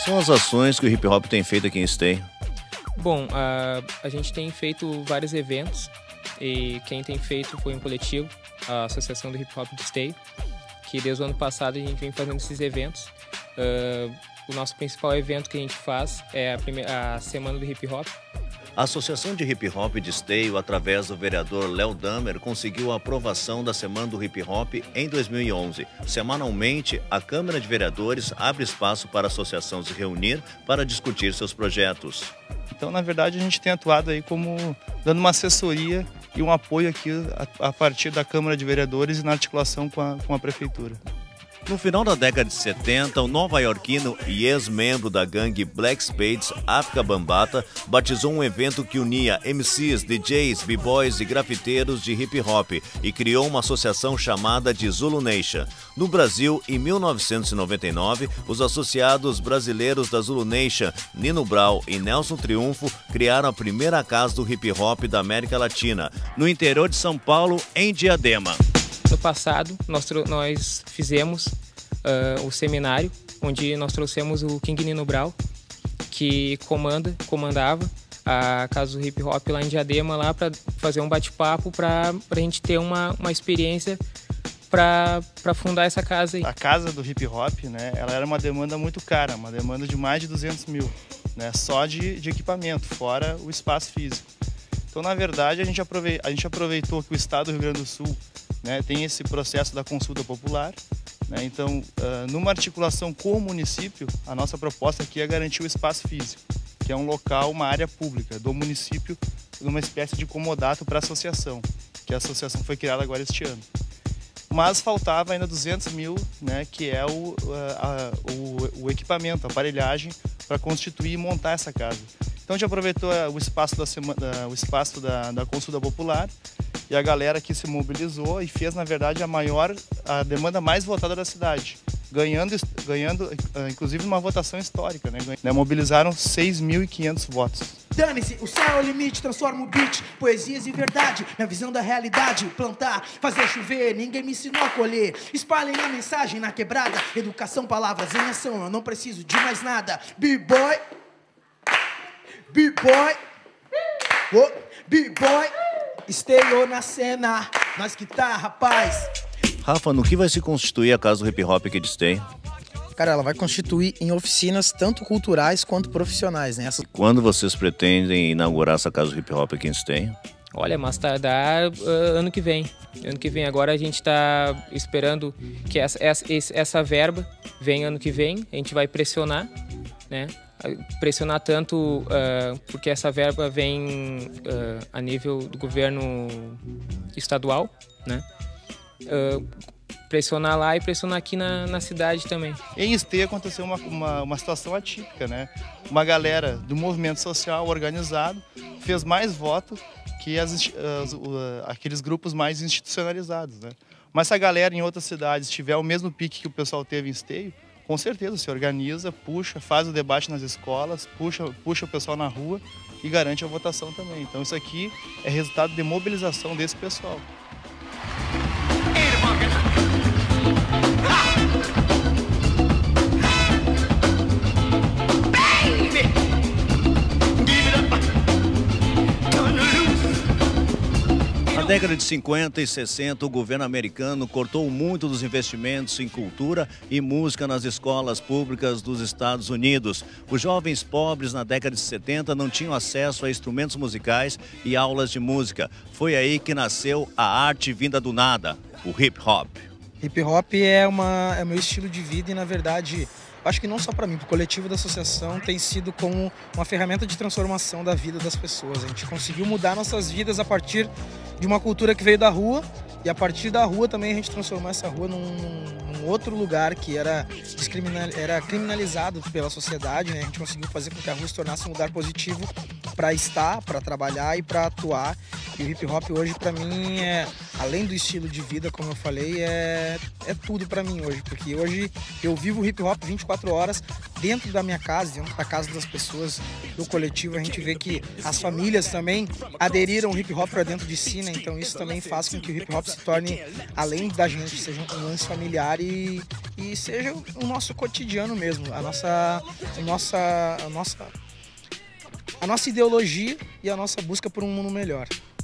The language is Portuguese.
são as ações que o hip hop tem feito aqui em Esteio? Bom, a gente tem feito vários eventos e quem tem feito foi um coletivo, a Associação do Hip Hop de Esteio, que desde o ano passado a gente vem fazendo esses eventos. O nosso principal evento que a gente faz é a Semana do Hip Hop. A Associação de Hip Hop de Esteio, através do vereador Léo Damer, conseguiu a aprovação da Semana do Hip Hop em 2011. Semanalmente, a Câmara de Vereadores abre espaço para a associação se reunir para discutir seus projetos. Então, na verdade, a gente tem atuado aí como dando uma assessoria e um apoio aqui a partir da Câmara de Vereadores e na articulação com a Prefeitura. No final da década de 70, o nova-iorquino e ex-membro da gangue Black Spades, Afrika Bambaataa, batizou um evento que unia MCs, DJs, b-boys e grafiteiros de hip-hop e criou uma associação chamada de Zulu Nation. No Brasil, em 1999, os associados brasileiros da Zulu Nation, Nino Brau e Nelson Triunfo, criaram a primeira casa do hip-hop da América Latina, no interior de São Paulo, em Diadema. No passado, nós fizemos o seminário, onde nós trouxemos o King Nino Brau, que comandava a Casa do Hip Hop lá em Diadema, lá para fazer um bate-papo, para a gente ter uma experiência para fundar essa casa aí. A Casa do Hip Hop, né, ela era uma demanda muito cara, uma demanda de mais de 200 mil, né, só de equipamento, fora o espaço físico. Então, na verdade, a gente aproveitou que o Estado do Rio Grande do Sul, né, tem esse processo da consulta popular, né? Então, numa articulação com o município, a nossa proposta aqui é garantir o espaço físico, que é um local, uma área pública do município, numa espécie de comodato para a associação, que a associação foi criada agora este ano. Mas faltava ainda 200 mil, né, que é o equipamento, a aparelhagem, para constituir e montar essa casa. Então a gente aproveitou o espaço da consulta popular e a galera que se mobilizou e fez, na verdade, a demanda mais votada da cidade, ganhando inclusive uma votação histórica, né? Mobilizaram 6.500 votos. Dane-se, o céu é o limite, transforma o beat, poesias e verdade, minha visão da realidade, plantar, fazer chover, ninguém me ensinou a colher, espalhem a mensagem na quebrada, educação, palavras em ação, eu não preciso de mais nada, B-boy, B-boy, oh, B-boy, Esteio na cena, nós que tá, rapaz. Rafa, no que vai se constituir a Casa do Hip Hop aqui de Esteio? Cara, ela vai constituir em oficinas tanto culturais quanto profissionais, né? Quando vocês pretendem inaugurar essa Casa do Hip Hop aqui em Esteio? Olha, mais tardar ano que vem. Ano que vem. Agora a gente está esperando que essa verba venha ano que vem. A gente vai pressionar, né? Pressionar tanto porque essa verba vem a nível do governo estadual, né? Pressionar lá e pressionar aqui na cidade também. Em Esteio aconteceu uma situação atípica, né? Uma galera do movimento social organizado fez mais votos que aqueles grupos mais institucionalizados, né? Mas se a galera em outras cidades tiver o mesmo pique que o pessoal teve em Esteio, com certeza se organiza, puxa, faz o debate nas escolas, puxa o pessoal na rua e garante a votação também. Então isso aqui é resultado de mobilização desse pessoal. Na década de 50 e 60, o governo americano cortou muito dos investimentos em cultura e música nas escolas públicas dos Estados Unidos. Os jovens pobres na década de 70 não tinham acesso a instrumentos musicais e aulas de música. Foi aí que nasceu a arte vinda do nada, o hip hop. Hip hop é meu estilo de vida e, na verdade, acho que não só para mim, para o coletivo da associação tem sido como uma ferramenta de transformação da vida das pessoas. A gente conseguiu mudar nossas vidas a partir de uma cultura que veio da rua e a partir da rua também a gente transformou essa rua num outro lugar que era criminalizado pela sociedade, né? A gente conseguiu fazer com que a rua se tornasse um lugar positivo para estar, para trabalhar e para atuar. E o hip hop hoje para mim além do estilo de vida, como eu falei, é tudo para mim hoje, porque hoje eu vivo hip hop 24 horas dentro da minha casa, dentro da casa das pessoas, do coletivo. A gente vê que as famílias também aderiram o hip hop para dentro de si, né? Então isso também faz com que o hip hop se torne, além da gente, seja um lance familiar e seja o nosso cotidiano mesmo, a nossa ideologia e a nossa busca por um mundo melhor.